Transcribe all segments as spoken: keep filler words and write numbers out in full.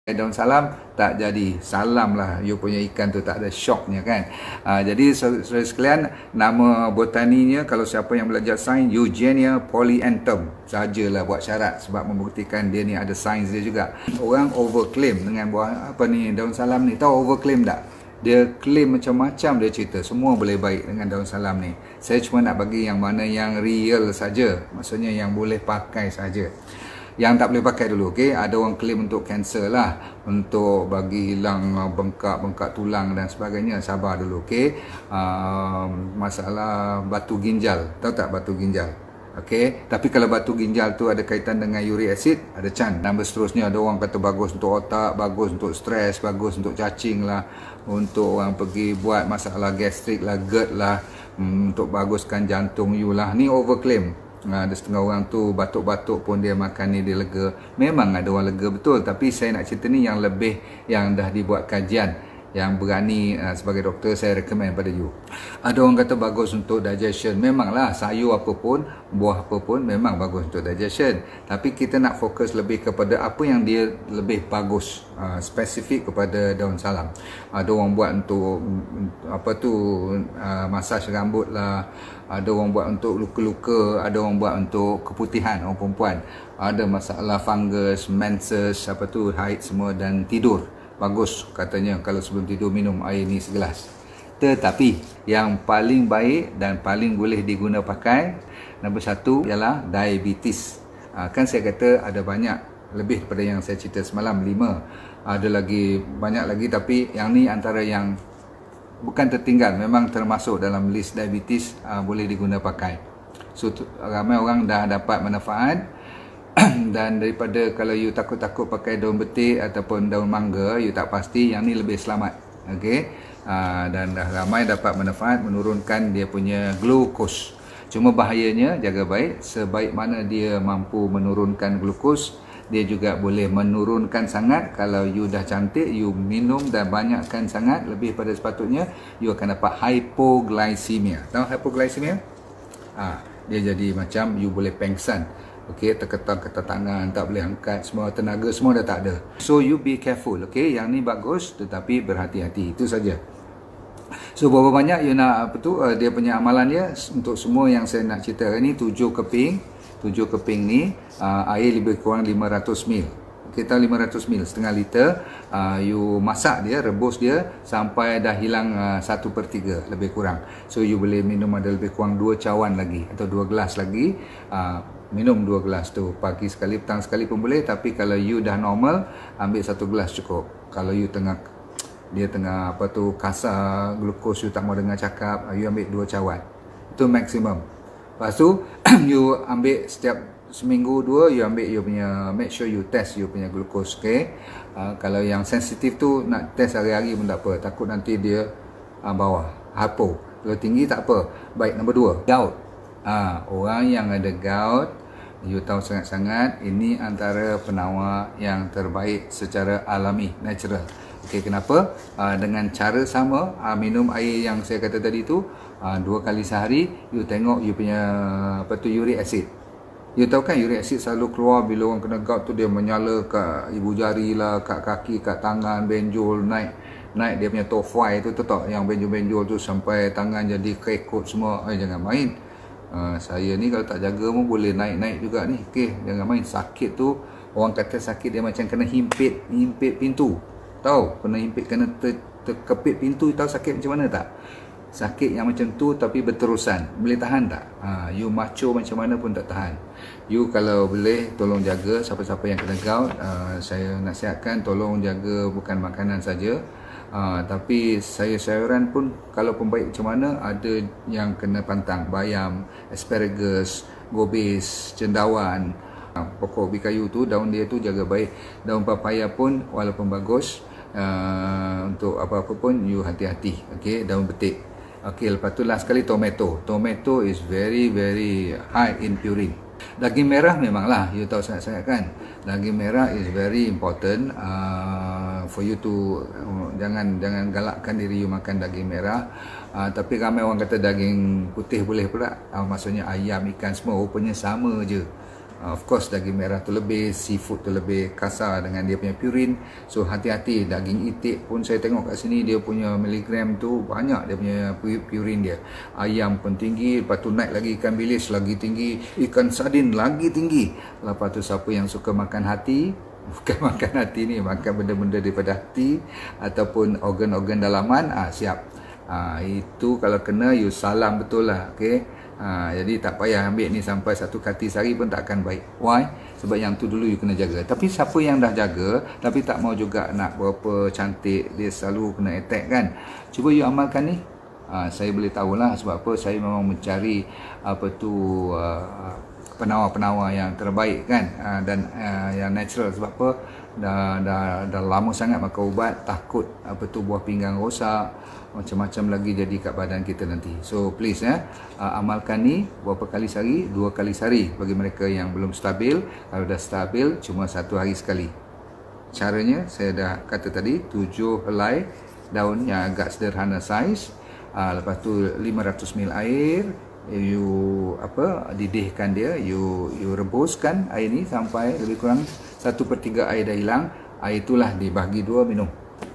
daun salam tak jadi salam lah, you punya ikan tu tak ada shocknya kan. Uh, jadi saudara sekalian, nama botaninya kalau siapa yang belajar sains, Eugenia polyanthum sajalah buat syarat, sebab membuktikan dia ni ada sains dia juga. Orang overclaim dengan buah apa ni, daun salam ni. Tahu overclaim tak? Dia claim macam-macam, dia cerita semua boleh baik dengan daun salam ni. Saya cuma nak bagi yang mana yang real saja, maksudnya yang boleh pakai saja. Yang tak boleh pakai dulu, okey. Ada orang claim untuk kanser lah, untuk bagi hilang bengkak-bengkak tulang dan sebagainya. Sabar dulu, okey. Uh, masalah batu ginjal, tahu tak batu ginjal? Okey, tapi kalau batu ginjal tu ada kaitan dengan uric acid, ada can. Dan seterusnya, ada orang kata bagus untuk otak, bagus untuk stres, bagus untuk cacing lah, untuk orang pergi buat masalah gastrik lah, GERD lah, um, untuk baguskan jantung you lah. Ni overclaim. Ha, ada setengah orang tu batuk-batuk pun dia makan ni dia lega. Memang ada orang lega betul, tapi saya nak cerita ni yang lebih, yang dah dibuat kajian, yang berani. uh, sebagai doktor saya recommend pada you. Ada orang kata bagus untuk digestion. Memanglah sayur apa pun, buah apa pun memang bagus untuk digestion, tapi kita nak fokus lebih kepada apa yang dia lebih bagus, uh, spesifik kepada daun salam. Ada orang buat untuk apa tu, uh, masaj rambut lah, ada orang buat untuk luka-luka, ada orang buat untuk keputihan orang perempuan, ada masalah fungus, menses, apa tu, haid semua, dan tidur. Bagus katanya kalau sebelum tidur minum air ni segelas. Tetapi yang paling baik dan paling boleh diguna pakai, nombor satu ialah diabetes. Ha, kan saya kata ada banyak, lebih daripada yang saya cerita semalam, lima. Ada lagi, banyak lagi, tapi yang ni antara yang bukan tertinggal, memang termasuk dalam list diabetes, uh, boleh diguna pakai. So ramai orang dah dapat manfaat. Dan daripada kalau you takut-takut pakai daun betik ataupun daun mangga, you tak pasti, yang ni lebih selamat. Okey, uh, dan dah ramai dapat manfaat, menurunkan dia punya glukos. Cuma bahayanya, jaga baik, sebaik mana dia mampu menurunkan glukos, dia juga boleh menurunkan sangat. Kalau you dah cantik, you minum dan banyakkan sangat, lebih pada sepatutnya, you akan dapat hypoglycemia. Tahu hypoglycemia? Ah, dia jadi macam you boleh pengsan. Okey, terketar-ketar tangan, tak boleh angkat, semua tenaga semua dah tak ada. So you be careful, okey. Yang ni bagus, tetapi berhati-hati. Itu saja. So berapa banyak you nak apa tu, uh, dia punya amalan dia untuk semua yang saya nak cerita hari ni, tujuh keping. tujuh keping ni uh, air lebih kurang lima ratus mililiter. Kita lima ratus mililiter, setengah liter. uh, You masak dia, rebus dia sampai dah hilang uh, satu per tiga lebih kurang. So you boleh minum ada lebih kurang dua cawan lagi, atau dua gelas lagi. uh, Minum dua gelas tu, pagi sekali, petang sekali pun boleh. Tapi kalau you dah normal, ambil satu gelas cukup. Kalau you tengah, dia tengah apa tu, kasar, glukos you tak mau dengar cakap, you ambil dua cawan. Itu maksimum. Lepas tu you ambil setiap seminggu dua, you ambil you punya, make sure you test you punya glukos, okay? Uh, kalau yang sensitif tu nak test hari-hari pun tak apa, takut nanti dia uh, bawah, hypo. Kalau tinggi tak apa. Baik, nombor dua, gout. Uh, orang yang ada gout, you tahu sangat-sangat, ini antara penawar yang terbaik secara alami, natural. Okey, kenapa? Uh, dengan cara sama, uh, minum air yang saya kata tadi tu, uh, dua kali sehari, you tengok you punya apa tu, uric acid. You tahu kan uric acid selalu keluar bila orang kena gout tu, dia menyala kat ibu jari lah, kat kaki, kat tangan, benjol, naik naik dia punya tofai tu, tu tak, yang benjol-benjol tu sampai tangan jadi kekut semua. Eh, jangan main. Uh, saya ni kalau tak jaga pun boleh naik-naik juga ni. Okey, jangan main. Sakit tu, orang kata sakit dia macam kena himpit, himpit pintu. Tahu? Kena himpit, kena ter, terkepit pintu. Tahu sakit macam mana tak? Sakit yang macam tu tapi berterusan. Boleh tahan tak? Ha, you macho macam mana pun tak tahan. You kalau boleh, tolong jaga siapa-siapa yang kena gout. Uh, saya nasihatkan, tolong jaga bukan makanan saja. Uh, tapi sayur-sayuran pun kalau pun baik macam mana, ada yang kena pantang, bayam, asparagus, gobis, cendawan, uh, pokok bikayu tu, daun dia tu jaga baik. Daun papaya pun walaupun bagus, uh, untuk apa-apa pun you hati-hati. Okey, daun betik. Okey, lepas tu last sekali tomato. Tomato is very very high in purine. Daging merah memanglah, you tahu sangat-sangat kan. Daging merah is very important uh, for you to uh, jangan jangan galakkan diri you makan daging merah. Uh, tapi ramai orang kata daging putih boleh pula. Uh, maksudnya ayam, ikan semua rupanya sama je. Uh, of course daging merah tu lebih, seafood tu lebih kasar dengan dia punya purin. So hati-hati, daging itik pun saya tengok kat sini dia punya miligram tu banyak, dia punya purin dia. Ayam pun tinggi, lepas tu naik lagi ikan bilis lagi tinggi, ikan sardin lagi tinggi. Lepas tu siapa yang suka makan hati, bukan makan hati ni, makan benda-benda daripada hati ataupun organ-organ dalaman, ah siap. Ah itu kalau kena you salam betul lah, okey. Ha, jadi tak payah ambil ni sampai satu kati sehari pun tak akan baik. Why? Sebab yang tu dulu you kena jaga. Tapi siapa yang dah jaga tapi tak mau juga nak berapa cantik, dia selalu kena attack kan, cuba you amalkan ni. Ha, saya boleh tahulah sebab apa, saya memang mencari apa tu uh, penawar-penawar yang terbaik kan, uh, dan uh, yang natural. Sebab apa, dah, dah, dah lama sangat makan ubat, takut apa tu buah pinggang rosak, macam-macam lagi jadi kat badan kita nanti. So please ya, uh, amalkan ni berapa kali sehari, dua kali sehari bagi mereka yang belum stabil. Kalau dah stabil, cuma satu hari sekali. Caranya saya dah kata tadi, tujuh helai daun yang agak sederhana saiz. Uh, lepas tu lima ratus mililiter air, you apa didihkan dia, you you rebuskan air ni sampai lebih kurang satu per tiga air dah hilang. Air itulah dibahagi dua, minum.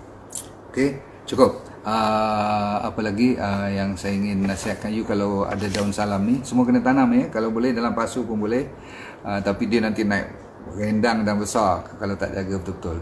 Okey, cukup. Uh, apa lagi uh, yang saya ingin nasihatkan you, kalau ada daun salam ni semua kena tanam ya, kalau boleh dalam pasu pun boleh, uh, tapi dia nanti naik rendang dan besar kalau tak jaga betul-betul.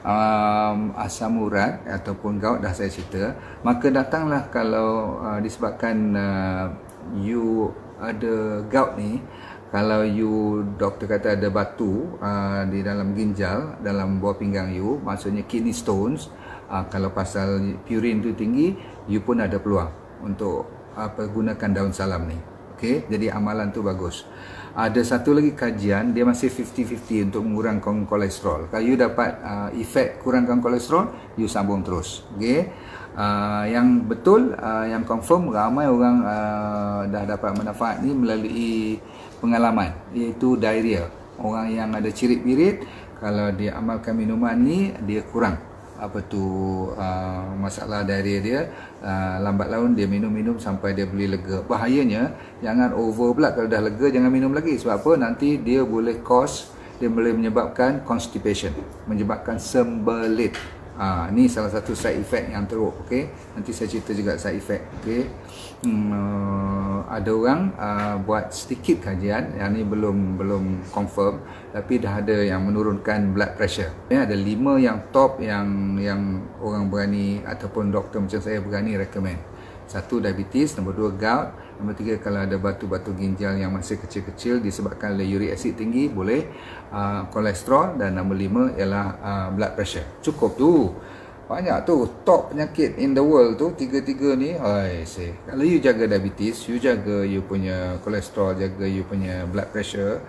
Um, asam urat ataupun gout dah saya cerita, maka datanglah kalau uh, disebabkan uh, you ada gout ni, kalau you doktor kata ada batu uh, di dalam ginjal, dalam buah pinggang you, maksudnya kidney stones. Uh, kalau pasal purin tu tinggi, you pun ada peluang untuk apa gunakan daun salam ni. Okey, jadi amalan tu bagus. Ada satu lagi kajian, dia masih fifty fifty untuk mengurangkan kolesterol. Kalau you dapat uh, efek kurangkan kolesterol, you sambung terus. Okey. Uh, yang betul, uh, yang confirm, ramai orang uh, dah dapat manfaat ni melalui pengalaman, iaitu diarrhea. Orang yang ada cirit-birit, kalau dia amalkan minuman ni, dia kurang apa tu uh, masalah diarrhea dia. Uh, lambat laun dia minum-minum sampai dia boleh lega. Bahayanya jangan over pula, kalau dah lega jangan minum lagi. Sebab apa? Nanti dia boleh cause, dia boleh menyebabkan constipation, menyebabkan sembelit. Ah, ni salah satu side effect yang teruk. Okey, nanti saya cerita juga side effect. Okey, hmm, uh, ada orang uh, buat sedikit kajian, yang ni belum belum confirm, tapi dah ada yang menurunkan blood pressure. Ya, ada lima yang top yang yang orang berani ataupun doktor macam saya berani recommend. Satu, diabetes. Nombor dua, gout. Nombor tiga, kalau ada batu-batu ginjal yang masih kecil-kecil disebabkan oleh uric acid tinggi, boleh. Uh, kolesterol. Dan nombor lima ialah uh, blood pressure. Cukup tu. Banyak tu. Top penyakit in the world tu, tiga-tiga ni. Hai, say. Kalau you jaga diabetes, you jaga you punya kolesterol, jaga you punya blood pressure,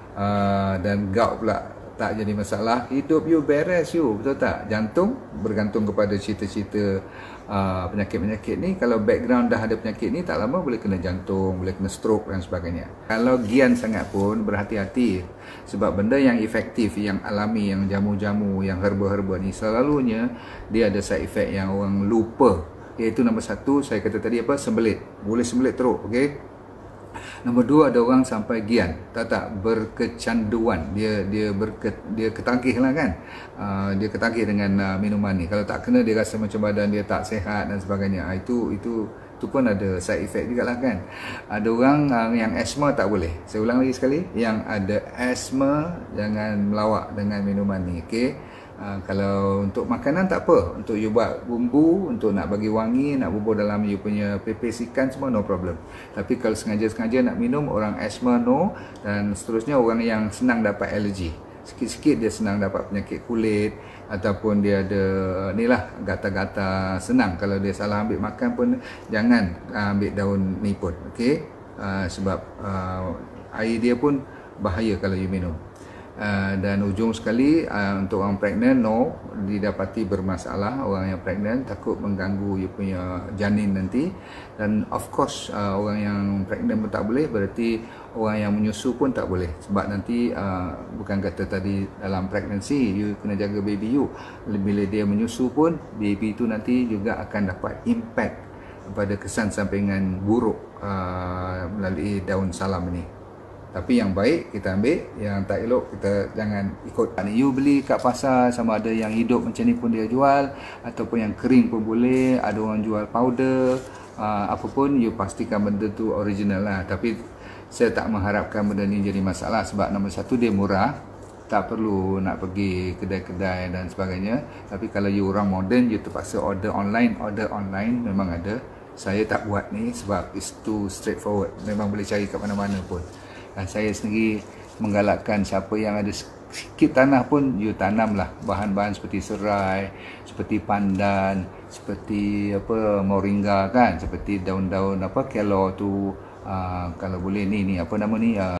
uh, dan gout pula tak jadi masalah, hidup you beres you, betul tak? Jantung bergantung kepada cita-cita uh, penyakit-penyakit ni. Kalau background dah ada penyakit ni, tak lama boleh kena jantung, boleh kena stroke dan sebagainya. Kalau gian sangat pun, berhati-hati. Sebab benda yang efektif, yang alami, yang jamu-jamu, yang herba-herba ni, selalunya dia ada side effect yang orang lupa. Iaitu nombor satu, saya kata tadi apa? Sembelit. Boleh sembelit teruk, okey? Nombor dua, ada orang sampai gian, tak tak berkecanduan, dia dia berke, dia ketagih lah kan, uh, dia ketagih dengan uh, minuman ni. Kalau tak kena, dia rasa macam badan dia tak sihat dan sebagainya. Uh, itu itu itu pun ada side effect juga lah kan. Ada orang uh, yang asma tak boleh. Saya ulang lagi sekali, yang ada asma jangan melawak dengan minuman ni. Okey. Uh, kalau untuk makanan tak apa, untuk you buat bumbu, untuk nak bagi wangi, nak bubur dalam you punya pepes ikan, semua no problem. Tapi kalau sengaja-sengaja nak minum, orang asma no, dan seterusnya orang yang senang dapat alergi, sikit-sikit dia senang dapat penyakit kulit, ataupun dia ada ni lah, gatal-gatal, senang. Kalau dia salah ambil makan pun, jangan uh, ambil daun ni pun, okey. Uh, sebab uh, air dia pun bahaya kalau you minum. Uh, dan ujung sekali, uh, untuk orang pregnant, no, didapati bermasalah. Orang yang pregnant takut mengganggu you punya janin nanti. Dan of course, uh, orang yang pregnant pun tak boleh, berarti orang yang menyusu pun tak boleh. Sebab nanti uh, bukan kata tadi dalam pregnancy you kena jaga baby you, bila dia menyusu pun, baby tu nanti juga akan dapat impact pada kesan sampingan buruk uh, melalui daun salam ni. Tapi yang baik kita ambil, yang tak elok kita jangan ikut. You beli kat pasar, sama ada yang hidup macam ni pun dia jual, ataupun yang kering pun boleh. Ada orang jual powder, uh, apa pun, you pastikan benda tu original lah. Tapi saya tak mengharapkan benda ni jadi masalah, sebab nombor satu dia murah, tak perlu nak pergi kedai-kedai dan sebagainya. Tapi kalau you orang moden, you terpaksa order online, order online memang ada. Saya tak buat ni sebab it's too straightforward, memang boleh cari kat mana-mana pun. Dan saya sendiri menggalakkan siapa yang ada sikit tanah pun, you tanamlah bahan-bahan seperti serai, seperti pandan, seperti apa moringa kan, seperti daun-daun apa kelor tu, uh, kalau boleh ni ni apa nama ni uh,